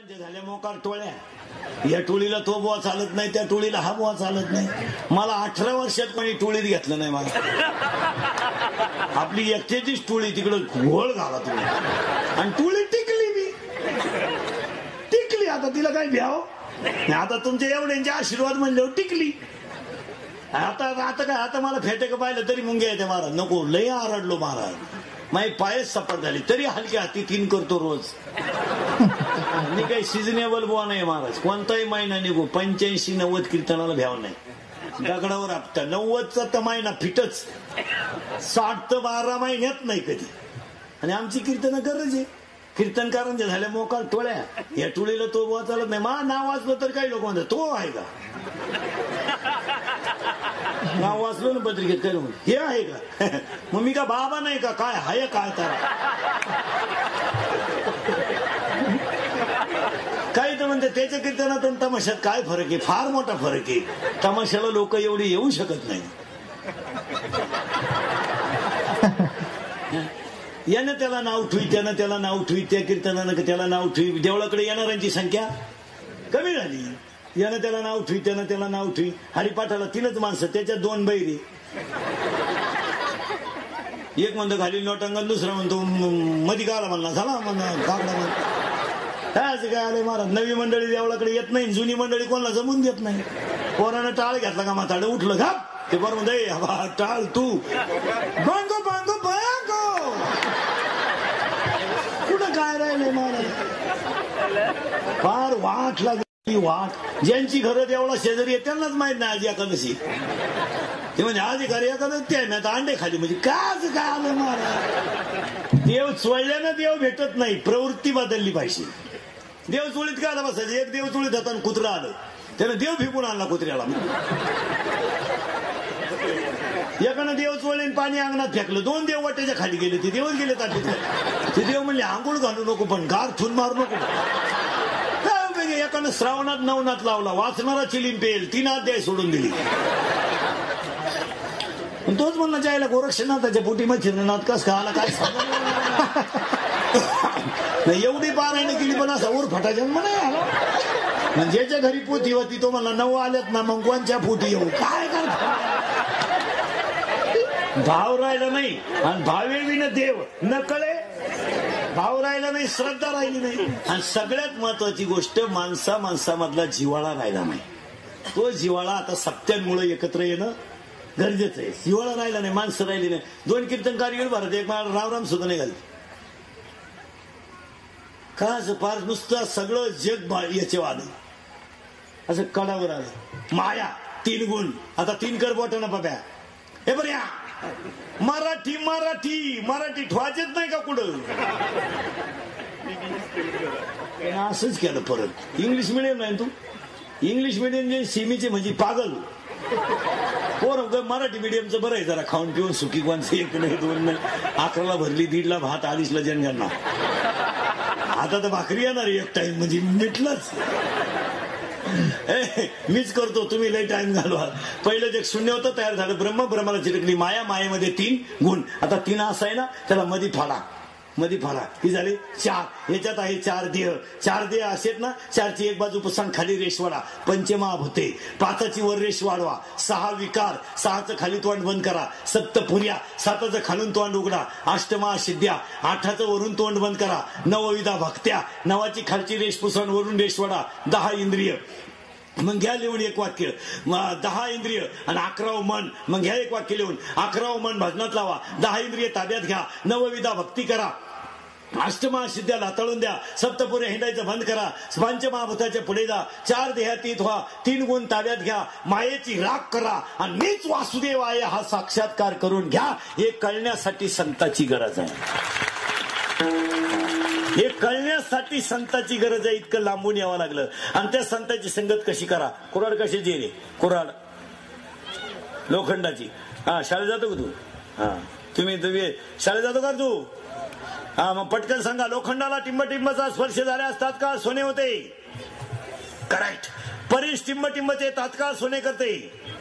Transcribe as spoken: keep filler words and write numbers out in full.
कारंजे झाल्या मोकार टोळ्या. या टोळीला तो बुवा चालत नाही, त्या टोळीला हा बुवा चालत नाही. मला अठरा वर्षात कोणी टोळीत घेतलं नाही. मला आपली एकट्याचीच टोळी तिकडं घोळ घाला तुम्ही, आणि टोळी टिकली मी टिकली. आता तिला काय भ्याव, आता तुमच्या एवढ्यांचे आशीर्वाद म्हणल्यावर टिकली. आता आता काय, आता मला फेटे पाहिलं तरी मुंगे येते महाराज. नको, लय आरडलो महाराज, माझी पायच सपाट झाली तरी हलक्या हाती तीन करतो रोज. मी काही सिजनेबल बुवा नाही महाराज. कोणताही महिना निघो पंच्याऐंशी नव्वद कीर्तनाला भ्याव नाही. दगडावर आपता नव्वदचा तर महिना फिटच, साठ तर बारा महिन्यात नाही कधी. आणि आमची कीर्तन गरज आहे. कीर्तनकारांच्या झाल्या मोकार टोळ्या. या टोळीला तो बुवा चालत नाही. मा नाव वाचलं तर काही लोक म्हणतात तो आहे का, नाव वाचलो ना पत्रिकेत काय हे आहे का, मग मी का बाबा नाही का, काय हाय काय तर काही तर म्हणते. त्याच्या कीर्तनात आणि तमाशात काय फरक आहे, फार मोठा फरक आहे. तमाशाला लोक एवढी येऊ शकत नाही. यानं त्याला नाव ठुई, त्यानं त्याला नाव ठुई, त्या कीर्तनानं त्याला नाव ठुई. देवळाकडे येणाऱ्यांची संख्या कमी झाली. यानं त्याला नाव ठुई, त्यानं त्याला नाव ठुई. हरिपाठाला तीनच माणसं, त्याच्यात दोन बैरी. एक म्हणतो खाली लोटांगण, दुसरा म्हणतो मधी गाला म्हणला झाला म्हणा काकडा म्हणा. काय असं काय आलंय महाराज. नवी मंडळी देवळाकडे येत नाही, जुनी मंडळी कोणाला जमून देत नाही. पोरानं टाळ घेतला का म्हाताडं उठलं घा ते बरं म्हणतो टाळ तू बांगो बांगो बांगो. कुठं काय राहिलंय महाराज. फार वाट लागली वाट. ज्यांची घरं देवळा शेजारी आहे त्यांनाच माहित नाही आज एकादशी. ते म्हणजे आज घरी एखादं ते नाही तर अंडे खाली, म्हणजे काय काय आलं महाराज. देव चोळल्यानं देव भेटत नाही, प्रवृत्ती बदलली पाहिजे. देव चोळीत काय आला बसायचं. एक देव चोळीत होता आणि कुत्रा आलं, त्यानं देव फेकून आणला कुत्र्याला. एकानं देव चोळले पाणी अंगणात फेकलं, दोन देव वाट्याच्या खाली गेले. ते देवच गेले ताटीतले. ते देव म्हणले आंघोळ घालू नको पण गार थून मारू नको. एकानं श्रावणात नवनाथ लावला, वाचणारा चिलीम पेल, तीन अध्याय सोडून दिली. तोच म्हणला जायला गोरक्षनाथाच्या पोटी मच्छिंद्रनाथ कस का आला काय एवढी पारायण केली पण असा उर फटा जन्म नाही आला. ज्याच्या घरी पोथी होती तो म्हणला नऊ आल्यात ना मग कोणच्या पोटी येऊ काय करता. भाव राहिला नाही आणि भावेवीन देव न कळे. भाव राहिला नाही, श्रद्धा राहिली नाही, आणि सगळ्यात महत्वाची गोष्ट माणसा माणसामधला जिव्हाळा राहिला नाही. तो जिव्हाळा आता सप्त्यांमुळे एकत्र येणं गरजेचं आहे. जिव्हाळा राहिला नाही, माणसं राहिली नाही. दोन कीर्तनकार येऊन भारत एक मला रावराम सुद्धा नाही घालते का असं फार नुसतं सगळं जग याचे वाद असं कडावर आलं. माया तीन गुण आता तीन कर बोट ना पप्या हे बरं या मराठी मराठी मराठी ठेवायचेच नाही का कुठं. असंच केलं परत. इंग्लिश मिडियम नाही तू. इंग्लिश मिडियम जे सीमीचे म्हणजे पागल पोर. मराठी मिडियमचं बरं आहे जरा खाऊन पिऊन सुखी कोणचं एक नाही दोन नाही. अकराला भरली, दीडला भात, अडीचला जनगणना. आता तर भाकरी येणार एक टाइम म्हणजे मिटलंच. मीच करतो तुम्ही लय टाइम घालवा. पहिलं जे शून्य होतं तयार झालं. ब्रह्म ब्रह्माला चिटकली माया, मायेमध्ये तीन गुण. आता तीन असं आहे ना त्याला मधी फाडा, मधी फाडा ही झाली चार. याच्यात आहे चार देह. चार देह असेत ना, चारची एक बाजू पुसण खाली रेष वाढा, पंचमहाभूते. पाचाची वर रेष वाढवा. सहा विकार, सहाचं खाली तोंड बंद करा. सप्तपुर्या, साताचं खालून तोंड उघडा. अष्टमहासिद्ध्या, आठाचं वरून तोंड बंद करा. नवविधा भक्त्या, नवाची खालची रेष पुसण वरून रेष वाढा. दहा इंद्रिय, मग घ्या लिहून एक वाक्य. दहा इंद्रिय आणि अकराव मन, मग घ्या एक वाक्य लिहून. अकराव मन भजनात लावा. दहा इंद्रिय ताब्यात घ्या. नवविधा भक्ती करा. अष्टमहासिद्ध्या लाताळून द्या. सप्तपुरे हिंडायचं बंद करा. पंचमहाभूताच्या पुढे जा. चार देहातीत व्हा. तीन गुण ताब्यात घ्या. मायेची राख करा आणि मीच वासुदेव आहे हा साक्षात्कार करून घ्या. हे कळण्यासाठी संताची गरज आहे. हे कळण्यासाठी संताची गरज आहे. इतकं लांबून यावं लागलं. आणि त्या संताची संगत कशी करा. कुऱ्हाड कशाची रे. कुऱ्हाड लोखंडाची. हा शाळेत जातो का तू. हा तुम्ही तुम्ही शाळेत जातो का तू. हा मग पटकन सांगा. लोखंडाला टिंबटिंबाचा स्पर्श झाल्यास तात्काळ सोने होते. करेक्ट. परीस टिंबटिंबाचे तात्काळ सोने करते.